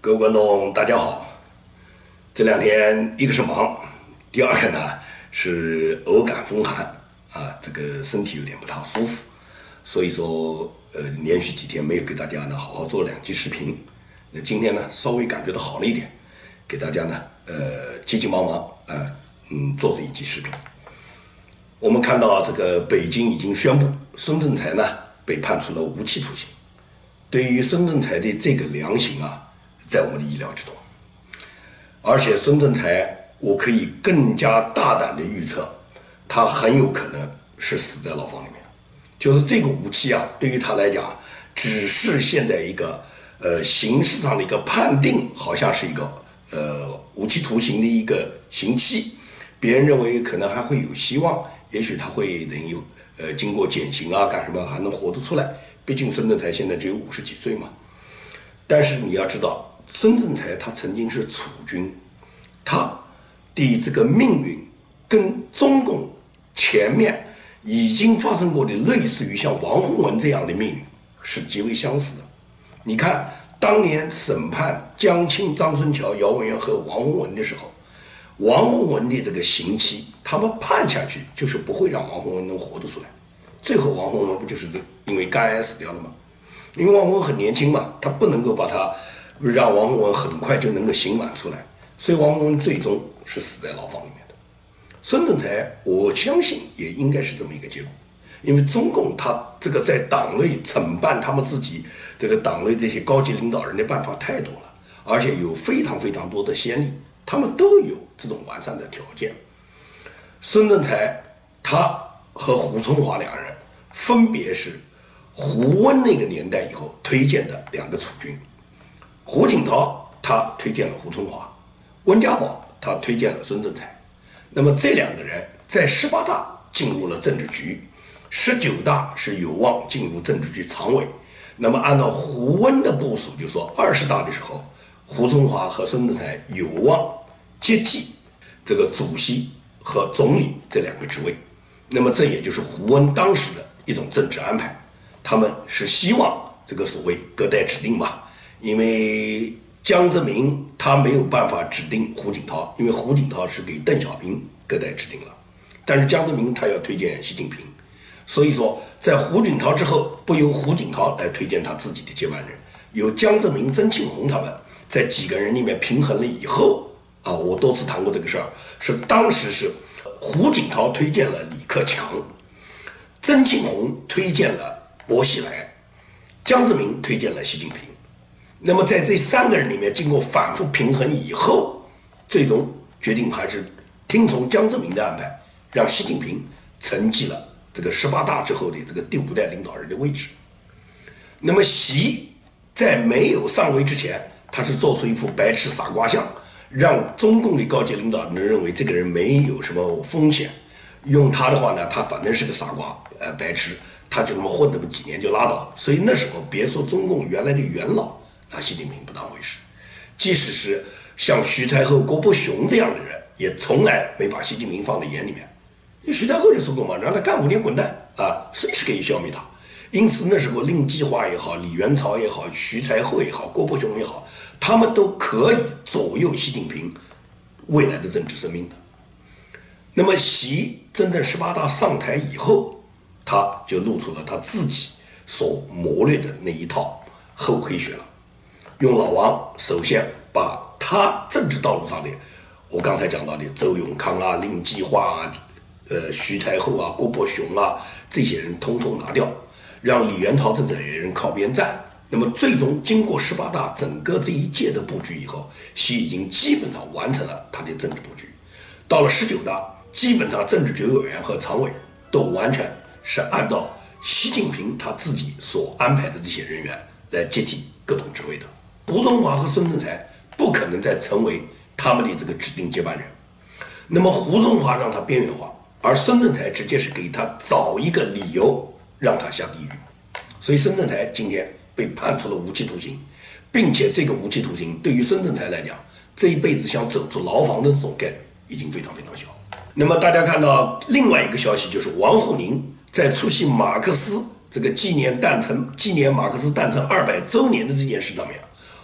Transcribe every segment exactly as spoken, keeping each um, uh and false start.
各位观众，大家好。这两天一个是忙，第二个呢是偶感风寒啊，这个身体有点不太舒服，所以说呃连续几天没有给大家呢好好做两期视频。那今天呢稍微感觉到好了一点，给大家呢呃急急忙忙啊嗯做这一期视频。我们看到这个北京已经宣布孙政才呢被判处了无期徒刑。对于孙政才的这个量刑啊，在我们的意料之中。而且孙政才，我可以更加大胆的预测，他很有可能是死在牢房里面。就是这个无期啊，对于他来讲，只是现在一个呃形式上的一个判定，好像是一个呃无期徒刑的一个刑期。别人认为可能还会有希望，也许他会等于呃经过减刑啊干什么还能活得出来。毕竟孙政才现在只有五十几岁嘛。但是你要知道，孙政才他曾经是储君，他的这个命运跟中共前面已经发生过的类似于像王洪文这样的命运是极为相似的。你看当年审判江青、张春桥、姚文元和王洪文的时候，王洪文的这个刑期他们判下去就是不会让王洪文能活得出来。最后王洪文不就是因为肝癌死掉了吗？因为王洪文很年轻嘛，他不能够把他让王洪文很快就能够刑满出来，所以王洪文最终是死在牢房里面的。孙政才我相信也应该是这么一个结果，因为中共他这个在党内惩办他们自己这个党内这些高级领导人的办法太多了，而且有非常非常多的先例，他们都有这种完善的条件。孙政才他和胡春华两人分别是胡温那个年代以后推荐的两个储君，胡锦涛他推荐了胡春华，温家宝他推荐了孙政才。那么这两个人在十八大进入了政治局，十九大是有望进入政治局常委。那么按照胡温的部署，就说二十大的时候，胡春华和孙政才有望接替这个主席和总理这两个职位。那么这也就是胡温当时的一种政治安排，他们是希望这个所谓隔代指定嘛，因为江泽民他没有办法指定胡锦涛，因为胡锦涛是给邓小平隔代指定了，但是江泽民他要推荐习近平，所以说在胡锦涛之后，不由胡锦涛来推荐他自己的接班人，由江泽民、曾庆红他们在几个人里面平衡了以后啊，我多次谈过这个事儿，是当时是胡锦涛推荐了李克强，曾庆红推荐了薄熙来，江泽民推荐了习近平。那么在这三个人里面经过反复平衡以后，最终决定还是听从江泽民的安排，让习近平承继了这个十八大之后的这个第五代领导人的位置。那么习在没有上位之前，他是做出一副白痴傻瓜相，让中共的高级领导人认为这个人没有什么风险，用他的话呢，他反正是个傻瓜，呃，白痴，他就这么混那么几年就拉倒。所以那时候别说中共原来的元老，拿习近平不当回事，即使是像徐才厚、郭伯雄这样的人，也从来没把习近平放在眼里面。因为徐才厚就说过嘛，让他干五年滚蛋啊，随时可以消灭他。因此那时候令计划也好，李元朝也好，徐才厚也好，郭伯雄也好，他们都可以左右习近平未来的政治生命的。那么习真正十八大上台以后，他就露出了他自己所谋略的那一套厚黑学了。用老王首先把他政治道路上的我刚才讲到的周永康啊、令计划啊、呃徐才厚啊、郭伯雄啊这些人通通拿掉，让李元朝这些人靠边站。那么最终经过十八大整个这一届的布局以后，习已经基本上完成了他的政治布局。到了十九大，基本上政治局委员和常委都完全是按照习近平他自己所安排的这些人员来接替各种职位的。胡春华和孙政才不可能再成为他们的这个指定接班人。那么胡春华让他边缘化，而孙政才直接是给他找一个理由让他下地狱。所以孙政才今天被判处了无期徒刑，并且这个无期徒刑对于孙政才来讲，这一辈子想走出牢房的这种概率已经非常非常小。那么大家看到另外一个消息，就是王沪宁在出席马克思这个纪念诞辰纪念马克思诞辰二百周年的这件事上面，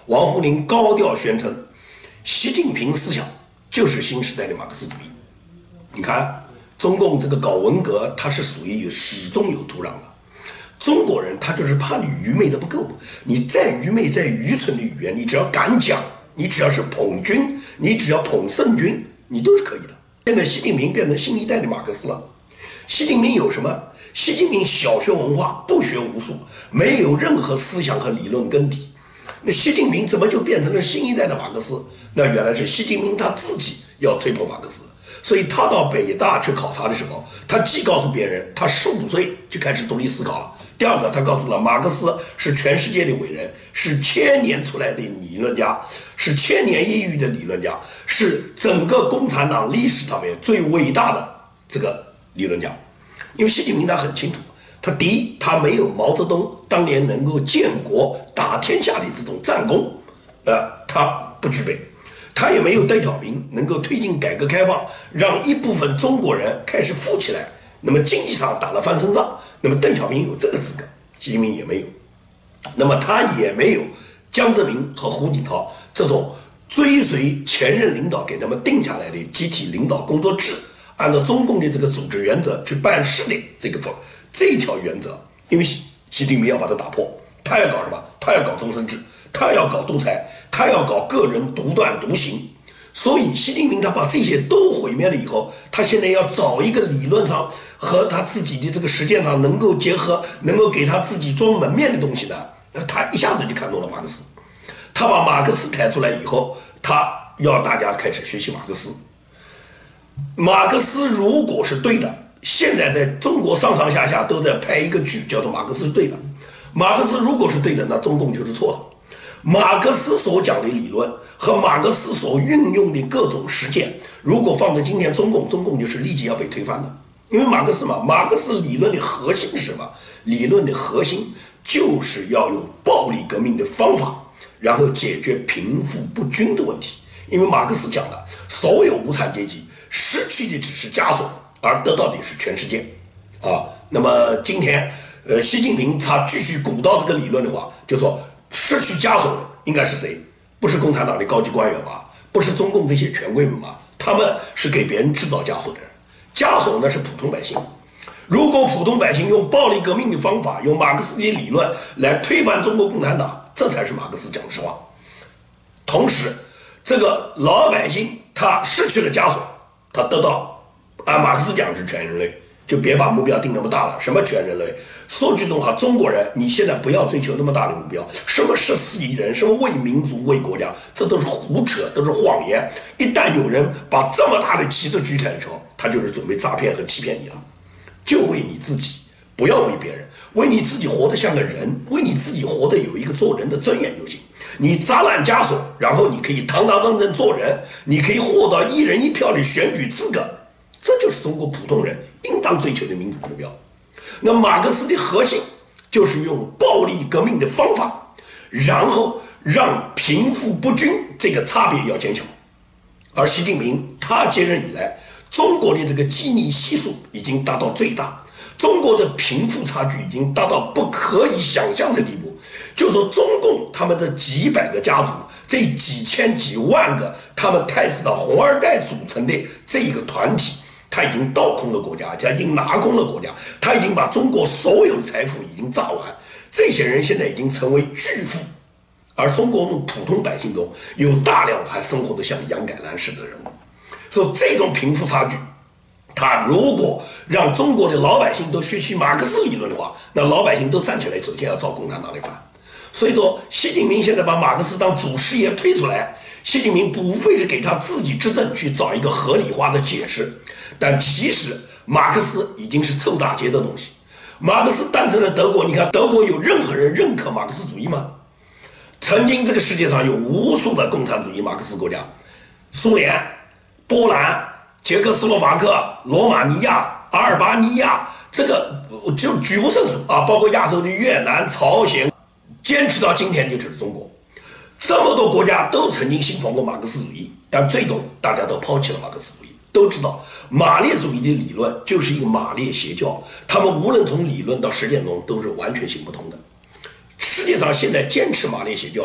王沪宁高调宣称，习近平思想就是新时代的马克思主义。你看，中共这个搞文革，它是属于有始终有土壤的。中国人他就是怕你愚昧的不够，你再愚昧再愚蠢的语言，你只要敢讲，你只要是捧军，你只要捧圣军，你都是可以的。现在习近平变成新一代的马克思了。习近平有什么？习近平小学文化，不学无术，没有任何思想和理论根底。那习近平怎么就变成了新一代的马克思？那原来是习近平他自己要吹捧马克思，所以他到北大去考察的时候，他既告诉别人他十五岁就开始独立思考了，第二个他告诉了马克思是全世界的伟人，是千年出来的理论家，是千年一遇的理论家，是整个共产党历史上面最伟大的这个理论家。因为习近平他很清楚，他第一，他没有毛泽东当年能够建国打天下的这种战功，呃，他不具备；他也没有邓小平能够推进改革开放，让一部分中国人开始富起来，那么经济上打了翻身仗。那么邓小平有这个资格，习近平也没有。那么他也没有江泽民和胡锦涛这种追随前任领导给他们定下来的集体领导工作制，按照中共的这个组织原则去办事的这个这条原则，因为习习近平要把它打破，他要搞什么？他要搞终身制，他要搞独裁，他要搞个人独断独行。所以习近平他把这些都毁灭了以后，他现在要找一个理论上和他自己的这个实践上能够结合，能够给他自己装门面的东西呢，那他一下子就看懂了马克思。他把马克思抬出来以后，他要大家开始学习马克思。马克思如果是对的，现在在中国上上下下都在拍一个剧，叫做马克思是对的。马克思如果是对的，那中共就是错了。马克思所讲的理论和马克思所运用的各种实践，如果放在今天中共，中共就是立即要被推翻的。因为马克思嘛，马克思理论的核心是什么？理论的核心就是要用暴力革命的方法，然后解决贫富不均的问题。因为马克思讲了，所有无产阶级失去的只是枷锁，而得到的是全世界啊。那么今天呃，习近平他继续鼓捣这个理论的话，就说失去枷锁的应该是谁？不是共产党的高级官员吧？不是中共这些权贵们吗？他们是给别人制造枷锁的人，枷锁呢是普通百姓。如果普通百姓用暴力革命的方法，用马克思的理论来推翻中国共产党，这才是马克思讲的实话。同时，这个老百姓他失去了枷锁，他得到按马克思讲是全人类，就别把目标定那么大了。什么全人类？说句真话，中国人你现在不要追求那么大的目标，什么十四亿人，什么为民族为国家，这都是胡扯，都是谎言。一旦有人把这么大的旗子举起来的时候，他就是准备诈骗和欺骗你了。就为你自己，不要为别人，为你自己活得像个人，为你自己活得有一个做人的尊严就行。你砸烂枷锁，然后你可以堂堂正正做人，你可以获得一人一票的选举资格，这就是中国普通人应当追求的民主目标。那马克思的核心就是用暴力革命的方法，然后让贫富不均这个差别要减小。而习近平他接任以来，中国的这个基尼系数已经达到最大，中国的贫富差距已经达到不可以想象的地步。就说中共他们的几百个家族，这几千几万个他们太子党红二代组成的这一个团体，他已经倒空了国家，他已经拿空了国家，他已经把中国所有财富已经榨完。这些人现在已经成为巨富，而中国普通百姓中有大量还生活得像杨改兰似的人物。所以这种贫富差距，他如果让中国的老百姓都学习马克思理论的话，那老百姓都站起来首先要造共产党的反。所以说习近平现在把马克思当主事业推出来，习近平不非是给他自己执政去找一个合理化的解释，但其实马克思已经是臭大街的东西。马克思诞生在德国，你看德国有任何人认可马克思主义吗？曾经这个世界上有无数的共产主义马克思国家，苏联、波兰、捷克斯洛伐克、罗马尼亚、阿尔巴尼亚，这个就举不胜数啊，包括亚洲的越南、朝鲜，坚持到今天就只是中国。这么多国家都曾经信奉过马克思主义，但最终大家都抛弃了马克思主义。都知道马列主义的理论就是一个马列邪教，他们无论从理论到实践中都是完全行不通的。世界上现在坚持马列邪教的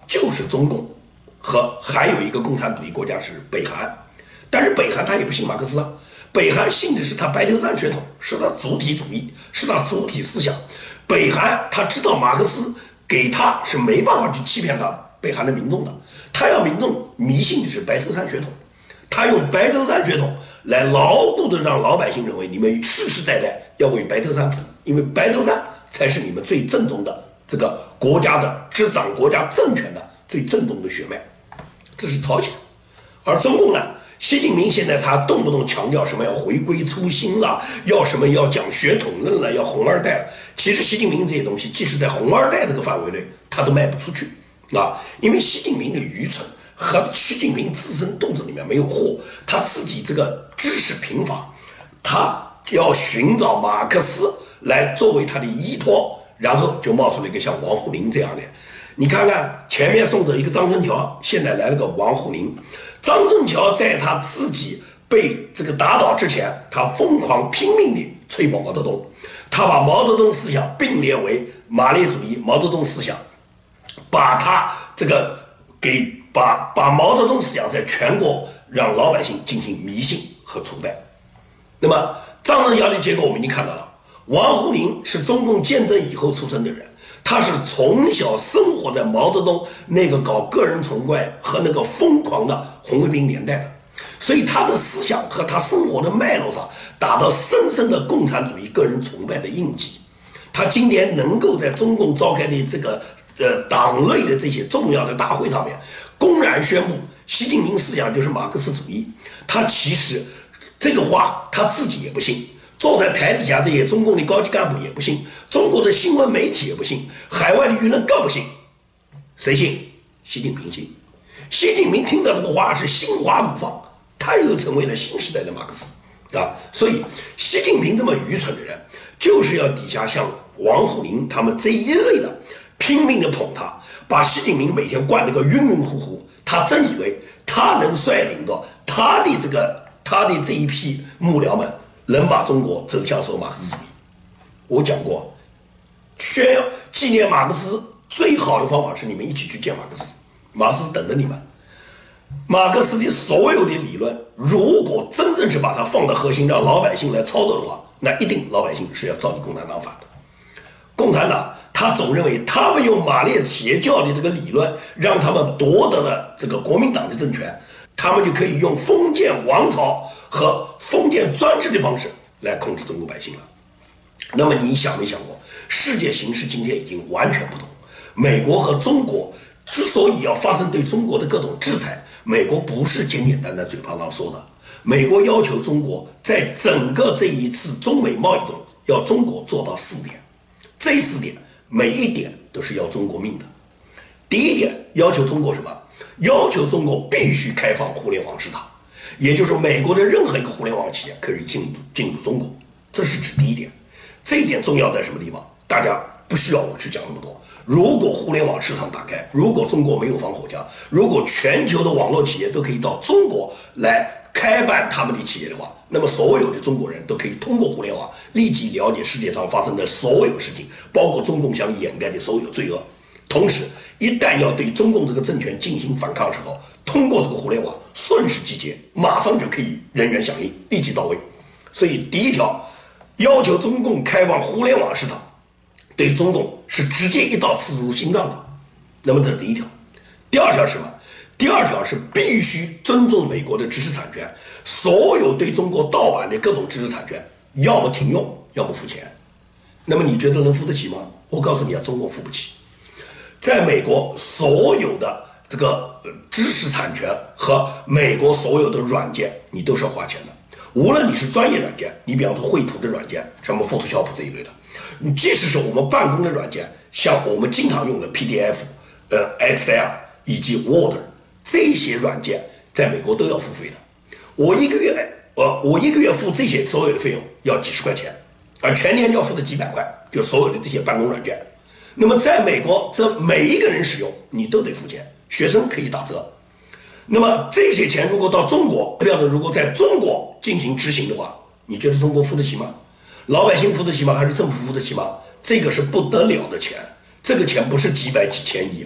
就是中共和还有一个共产主义国家是北韩，但是北韩他也不信马克思啊，北韩信的是他白头山血统，是他主体主义，是他主体思想。北韩他知道马克思给他是没办法去欺骗他北韩的民众的，他要民众迷信的是白头山血统，他用白头山血统来牢固的让老百姓认为你们世世代代要为白头山服务，因为白头山才是你们最正宗的这个国家的执掌国家政权的最正宗的血脉，这是朝鲜。而中共呢，习近平现在他动不动强调什么要回归初心了，要什么要讲血统论了，要红二代了。其实习近平这些东西，即使在红二代这个范围内，他都卖不出去啊，因为习近平的愚蠢和习近平自身肚子里面没有货，他自己这个知识贫乏，他要寻找马克思来作为他的依托，然后就冒出了一个像王沪宁这样的。你看看前面送走一个张春桥，现在来了个王沪宁。张春桥在他自己被这个打倒之前，他疯狂拼命地吹捧毛泽东，他把毛泽东思想并列为马列主义毛泽东思想，把他这个给把把毛泽东思想在全国让老百姓进行迷信和崇拜。那么张春桥的结果我们已经看到了，王沪宁是中共建政以后出生的人，他是从小生活在毛泽东那个搞个人崇拜和那个疯狂的红卫兵年代的，所以他的思想和他生活的脉络上打到深深的共产主义个人崇拜的印记。他今天能够在中共召开的这个呃党内的这些重要的大会上面公然宣布习近平思想就是马克思主义，他其实这个话他自己也不信，坐在台底下这些中共的高级干部也不信，中国的新闻媒体也不信，海外的舆论更不信。谁信？习近平信。习近平听到这个话是心花怒放，他又成为了新时代的马克思啊！所以习近平这么愚蠢的人，就是要底下像王沪宁他们这一类的拼命的捧他，把习近平每天灌得个晕晕乎乎。他真以为他能率领着他的这个他的这一批幕僚们能把中国走向说马克思主义。我讲过，宣纪念马克思最好的方法是你们一起去见马克思，马克思等着你们。马克思的所有的理论，如果真正是把它放到核心，让老百姓来操作的话，那一定老百姓是要照你共产党反的。共产党他总认为他们用马列邪教的这个理论，让他们夺得了这个国民党的政权，他们就可以用封建王朝和封建专制的方式来控制中国百姓了。那么你想没想过，世界形势今天已经完全不同。美国和中国之所以要发生对中国的各种制裁，美国不是简简单单嘴巴上说的，美国要求中国在整个这一次中美贸易中，要中国做到四点，这四点每一点都是要中国命的。第一点，要求中国什么？要求中国必须开放互联网市场，也就是美国的任何一个互联网企业可以进入进入中国，这是指第一点。这一点重要在什么地方？大家不需要我去讲那么多。如果互联网市场打开，如果中国没有防火墙，如果全球的网络企业都可以到中国来开办他们的企业的话，那么所有的中国人都可以通过互联网立即了解世界上发生的所有事情，包括中共想掩盖的所有罪恶。同时，一旦要对中共这个政权进行反抗的时候，通过这个互联网瞬时集结，马上就可以人员响应，立即到位。所以第一条，要求中共开放互联网市场，对中共是直接一刀刺入心脏的。那么这是第一条。第二条是什么？第二条是必须尊重美国的知识产权，所有对中国盗版的各种知识产权，要么停用，要么付钱。那么你觉得能付得起吗？我告诉你啊，中国付不起。在美国，所有的这个知识产权和美国所有的软件，你都是要花钱的。无论你是专业软件，你比方说绘图的软件，什么 Photoshop 这一类的，你即使是我们办公的软件，像我们经常用的 P D F、呃 Excel 以及 Word 这些软件，在美国都要付费的。我一个月，呃，我一个月付这些所有的费用要几十块钱，而全年要付的几百块，就所有的这些办公软件。那么在美国，这每一个人使用你都得付钱，学生可以打折。那么这些钱如果到中国，标准如果在中国进行执行的话，你觉得中国付得起吗？老百姓付得起吗？还是政府付得起吗？这个是不得了的钱，这个钱不是几百几千亿，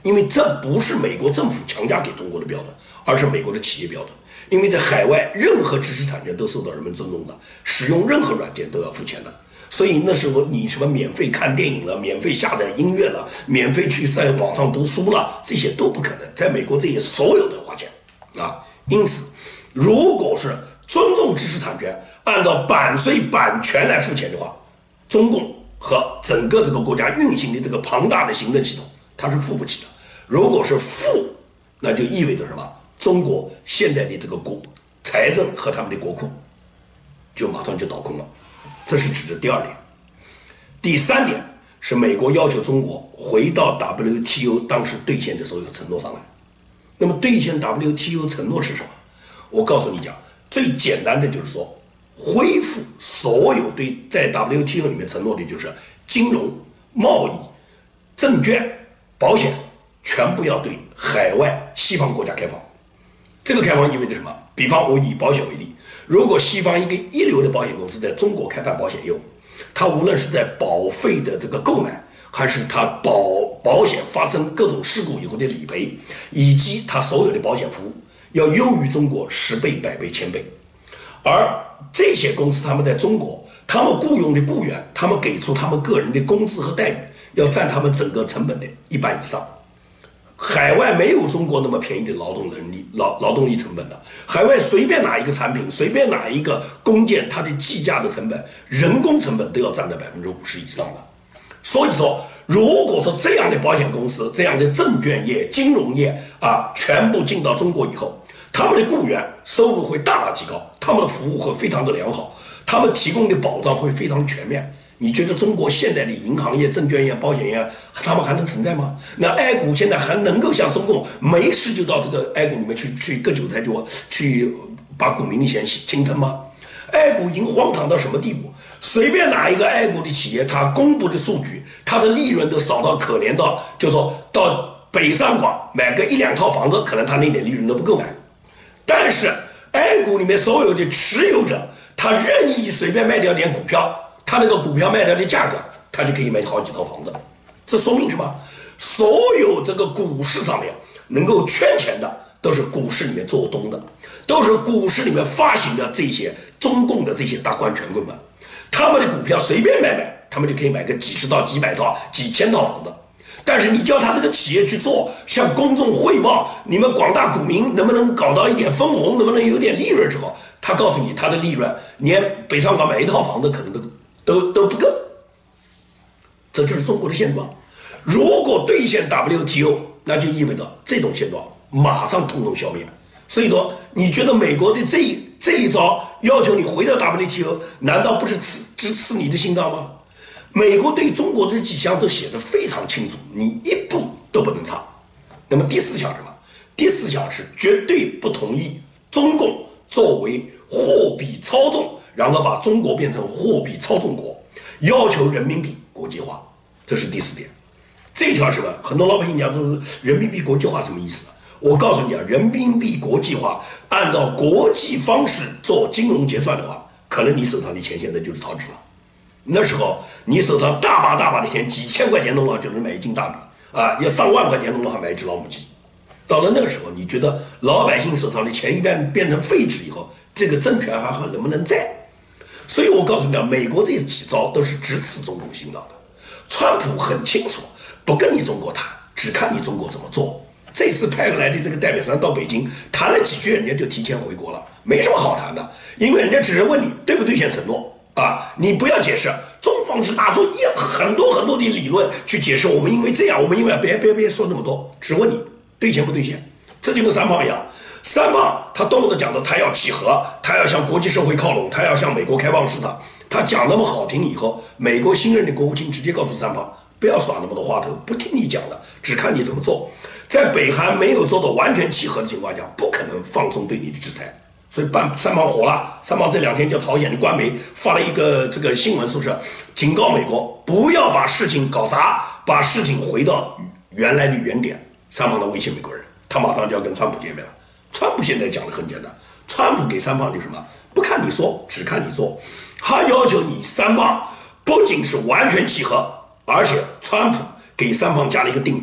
因为这不是美国政府强加给中国的标准，而是美国的企业标准。因为在海外，任何知识产权都受到人们尊重的，使用任何软件都要付钱的。所以那时候你什么免费看电影了，免费下载音乐了，免费去在网上读书了，这些都不可能。在美国，这些所有都要花钱啊。因此，如果是尊重知识产权，按照版税版权来付钱的话，中共和整个这个国家运行的这个庞大的行政系统，它是付不起的。如果是付，那就意味着什么？中国现在的这个国财政和他们的国库就马上就倒空了，这是指的第二点。第三点是美国要求中国回到 W T O 当时兑现的所有承诺上来。那么兑现 W T O 承诺是什么？我告诉你讲，最简单的就是说，恢复所有对在 W T O 里面承诺的，就是金融、贸易、证券、保险，全部要对海外西方国家开放。这个开放意味着什么？比方我以保险为例，如果西方一个一流的保险公司在中国开办保险业务，它无论是在保费的这个购买，还是它保保险发生各种事故以后的理赔，以及它所有的保险服务，要优于中国十倍、百倍、千倍。而这些公司他们在中国，他们雇佣的雇员，他们给出他们个人的工资和待遇，要占他们整个成本的一半以上。海外没有中国那么便宜的劳动能力、劳劳动力成本的。海外随便哪一个产品，随便哪一个工件，它的计价的成本、人工成本都要占到百分之五十以上的。所以说，如果说这样的保险公司、这样的证券业、金融业啊，全部进到中国以后，他们的雇员收入会大大提高，他们的服务会非常的良好，他们提供的保障会非常全面。你觉得中国现在的银行业、证券业、保险业，他们还能存在吗？那 A 股现在还能够像中共没事就到这个 A 股里面去去割韭菜，就去把股民的钱侵吞吗 ？A 股已经荒唐到什么地步？随便哪一个 A 股的企业，它公布的数据，它的利润都少到可怜到，就说到北上广买个一两套房子，可能他那点利润都不够买。但是 A 股里面所有的持有者，他任意随便卖掉点股票。他那个股票卖掉的价格，他就可以买好几套房子。这说明什么？所有这个股市上面能够圈钱的，都是股市里面做东的，都是股市里面发行的这些中共的这些大官权贵们。他们的股票随便买买，他们就可以买个几十套、几百套、几千套房子。但是你叫他这个企业去做，向公众汇报你们广大股民能不能搞到一点分红，能不能有点利润之后，他告诉你他的利润连北上广买一套房子可能都都都不够。这就是中国的现状。如果兑现 W T O， 那就意味着这种现状马上统统消灭。所以说，你觉得美国的这一这一招要求你回到 W T O， 难道不是刺直刺你的心脏吗？美国对中国这几项都写得非常清楚，你一步都不能差。那么第四项是什么？第四项是绝对不同意中共作为货币操纵，然后把中国变成货币操纵国，要求人民币国际化，这是第四点。这条什么？很多老百姓讲说人民币国际化什么意思？我告诉你啊，人民币国际化按照国际方式做金融结算的话，可能你手上的钱现在就是超值了。那时候你手上大把大把的钱，几千块钱弄了就能买一斤大米啊，要上万块钱弄了还买一只老母鸡。到了那个时候，你觉得老百姓手上的钱一旦变成废纸以后，这个政权还还能不能在？所以我告诉你啊，美国这几招都是直刺中共心脏的。川普很清楚，不跟你中国谈，只看你中国怎么做。这次派过来的这个代表团到北京谈了几句，人家就提前回国了，没什么好谈的，因为人家只是问你对不兑现承诺。啊，你不要解释，中方是拿出一很多很多的理论去解释，我们因为这样，我们因为别别别说那么多，只问你兑现不兑现。这就跟三胖一样，三胖他动不动讲的他要契合，他要向国际社会靠拢，他要向美国开放市场，他讲那么好听以后，美国新任的国务卿直接告诉三胖，不要耍那么多花头，不听你讲的，只看你怎么做。在北韩没有做到完全契合的情况下，不可能放松对你的制裁。所以办三胖火了，三胖这两天叫朝鲜的官媒发了一个这个新闻，说是警告美国不要把事情搞砸，把事情回到原来的原点。三胖的威胁美国人，他马上就要跟川普见面了。川普现在讲的很简单，川普给三胖就什么，不看你说，只看你做。他要求你三胖不仅是完全契合，而且川普给三胖加了一个定语，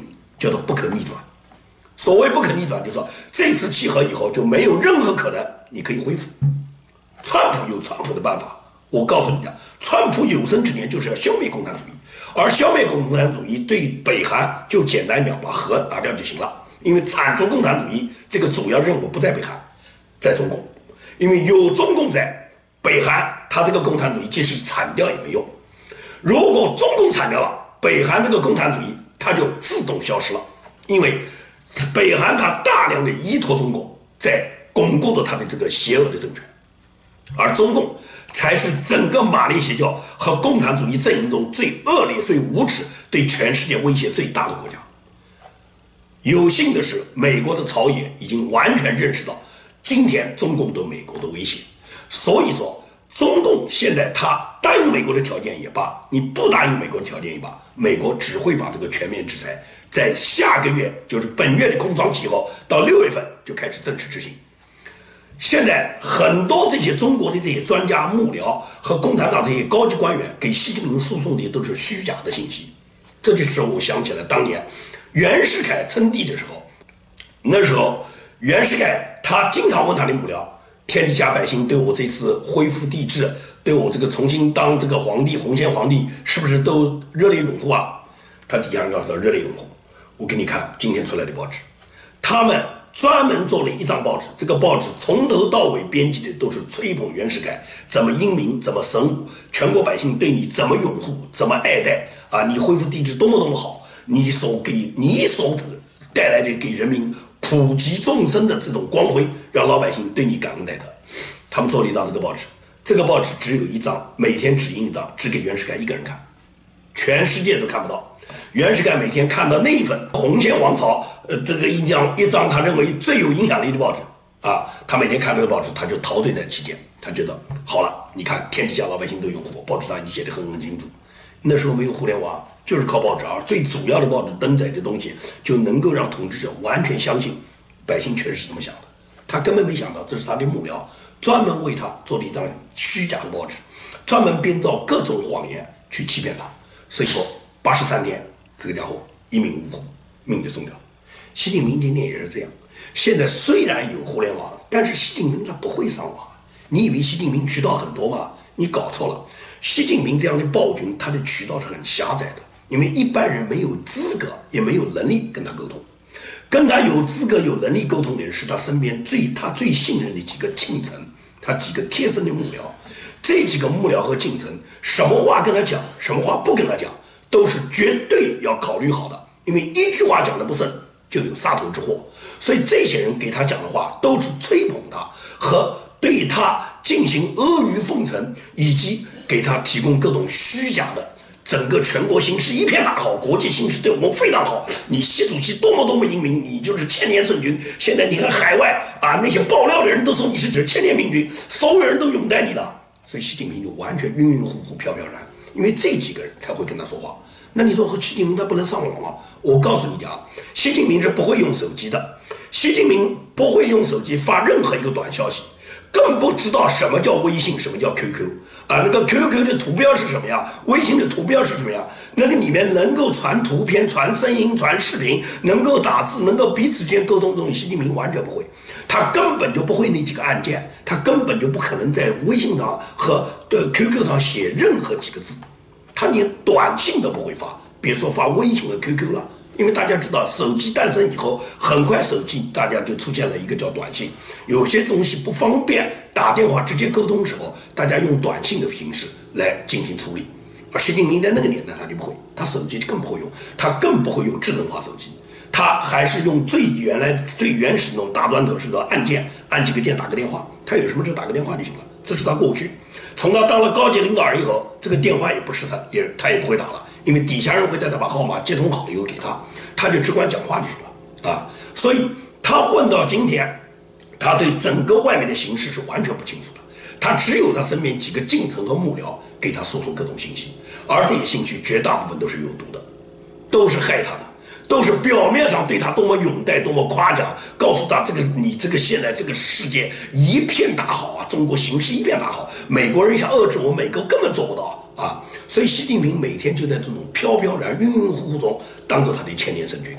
叫做不可逆转。所谓不可逆转，就是说这次契合以后就没有任何可能你可以恢复。川普有川普的办法，我告诉你讲，川普有生之年就是要消灭共产主义，而消灭共产主义对北韩就简单讲把核拿掉就行了，因为铲除共产主义这个主要任务不在北韩，在中共，因为有中共在北韩，他这个共产主义即使铲掉也没用。如果中共铲掉了，北韩这个共产主义它就自动消失了，因为北韩它大量的依托中共，在巩固着它的这个邪恶的政权，而中共才是整个马列邪教和共产主义阵营中最恶劣、最无耻、对全世界威胁最大的国家。有幸的是，美国的朝野已经完全认识到，今天中共对美国的威胁，所以说中共现在他答应美国的条件也罢，你不答应美国的条件也罢，美国只会把这个全面制裁在下个月，就是本月的空窗期后，到六月份就开始正式执行。现在很多这些中国的这些专家幕僚和共产党这些高级官员给习近平输送的都是虚假的信息，这就是我想起了当年袁世凯称帝的时候，那时候袁世凯他经常问他的幕僚，天底下百姓对我这次恢复帝制，对我这个重新当这个皇帝洪宪皇帝是不是都热烈拥护啊？他底下人告诉他热烈拥护。我给你看今天出来的报纸，他们专门做了一张报纸，这个报纸从头到尾编辑的都是吹捧袁世凯怎么英明，怎么神武，全国百姓对你怎么拥护，怎么爱戴啊！你恢复帝制多么多么好，你所给你所带来的给人民普及众生的这种光辉，让老百姓对你感恩戴德。他们做了一张这个报纸，这个报纸只有一张，每天只印一张，只给袁世凯一个人看，全世界都看不到。袁世凯每天看到那一份洪宪王朝，呃，这个一张一张他认为最有影响力的报纸啊，他每天看这个报纸，他就陶醉在其间，他觉得好了，你看天底下老百姓都拥护我，报纸上已经写得很很清楚。那时候没有互联网，就是靠报纸啊，最主要的报纸登载的东西就能够让统治者完全相信百姓确实是这么想的。他根本没想到这是他的幕僚专门为他做了一张虚假的报纸，专门编造各种谎言去欺骗他。所以说八十三天这个家伙一命呜呼，命就送掉了。习近平今天也是这样，现在虽然有互联网，但是习近平他不会上网。你以为习近平渠道很多吗？你搞错了。习近平这样的暴君，他的渠道是很狭窄的，因为一般人没有资格，也没有能力跟他沟通。跟他有资格、有能力沟通的人，是他身边最他最信任的几个近臣，他几个贴身的幕僚。这几个幕僚和近臣，什么话跟他讲，什么话不跟他讲，都是绝对要考虑好的，因为一句话讲的不慎，就有杀头之祸。所以这些人给他讲的话，都是吹捧他和对他进行阿谀奉承，以及给他提供各种虚假的整个全国形势一片大好，国际形势对我们非常好，你习主席多么多么英明，你就是千年圣君。现在你看海外啊，那些爆料的人都说你是指千年明君，所有人都拥戴你的。所以习近平就完全晕晕乎乎、飘飘然，因为这几个人才会跟他说话。那你说和习近平他不能上网吗？我告诉你讲，习近平是不会用手机的，习近平不会用手机发任何一个短消息，更不知道什么叫微信，什么叫 Q Q 啊？那个 Q Q 的图标是什么样？微信的图标是什么样？那个里面能够传图片、传声音、传视频，能够打字，能够彼此间沟通的东西，习近平完全不会。他根本就不会那几个按键，他根本就不可能在微信上和呃 Q Q 上写任何几个字，他连短信都不会发，别说发微信和 Q Q 了。因为大家知道，手机诞生以后，很快手机大家就出现了一个叫短信。有些东西不方便打电话直接沟通的时候，大家用短信的形式来进行处理。而习近平在那个年代他就不会，他手机更不会用，他更不会用智能化手机，他还是用最原来最原始那种大砖头式的按键，按几个键打个电话。他有什么事打个电话就行了，这是他过去。从他当了高级领导人以后，这个电话也不是他也他也不会打了。因为底下人会带他把号码接通好了以后给他，他就只管讲话就行了啊。所以他混到今天，他对整个外面的形势是完全不清楚的。他只有他身边几个近臣和幕僚给他输送各种信息，而这些信息绝大部分都是有毒的，都是害他的，都是表面上对他多么拥戴、多么夸奖，告诉他这个你这个现在这个世界一片大好啊，中国形势一片大好，美国人想遏制我们，美国根本做不到。啊，所以习近平每天就在这种飘飘然、晕晕乎乎中当做他的千年圣君，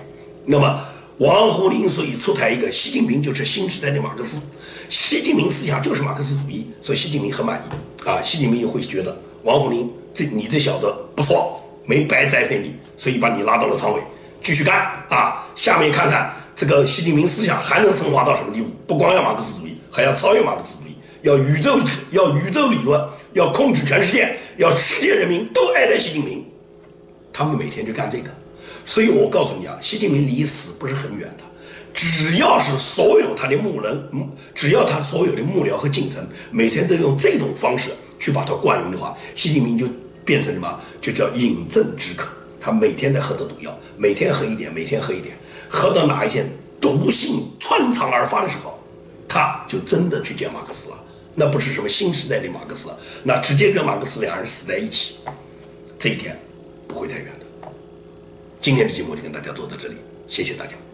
那么王沪宁所以出台一个习近平就是新时代的马克思，习近平思想就是马克思主义，所以习近平很满意啊。习近平就会觉得王沪宁这你这小子不错，没白栽培你，所以把你拉到了常委，继续干啊。下面看看这个习近平思想还能升华到什么地步？不光要马克思主义，还要超越马克思主义，要宇宙要宇宙理论，要控制全世界，要世界人民都爱戴习近平。他们每天就干这个。所以我告诉你啊，习近平离死不是很远的。只要是所有他的幕人，只要他所有的幕僚和近臣每天都用这种方式去把他灌晕的话，习近平就变成什么？就叫饮鸩止渴。他每天在喝的毒药，每天喝一点，每天喝一点，喝到哪一天毒性穿肠而发的时候，他就真的去见马克思了。那不是什么新时代的马克思，那直接跟马克思两人死在一起，这一天不会太远的。今天的节目就跟大家做到这里，谢谢大家。